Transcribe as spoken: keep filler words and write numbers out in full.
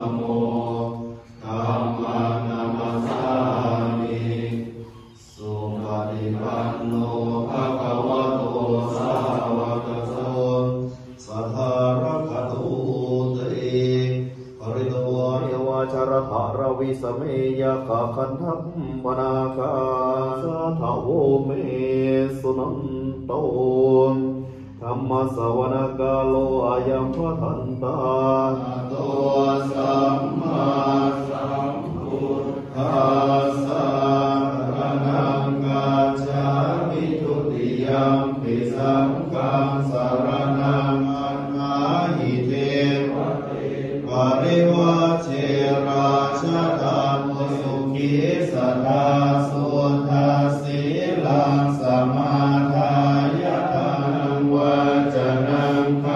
โมธัมมังนัมมัสสามิสุปฏิปันโนภะคะวะโตสาวกสังฆสัทธารักขตุติปริโตยวาจารภารวิสเมยกะคันธัมมนาคาสัทธโวเมสุนันโตธรรมสวรกาโลอายัมพทันตาโตสัมมาสัมพุทธัสสะสรณังกัจฉามิทุติยัมปิสังฆังสรณังอัฏฐาหิเทวะปริวาเชราชธรรมสุขีสัทธาสุทัสสีลังสมาทายะทังวาจนังค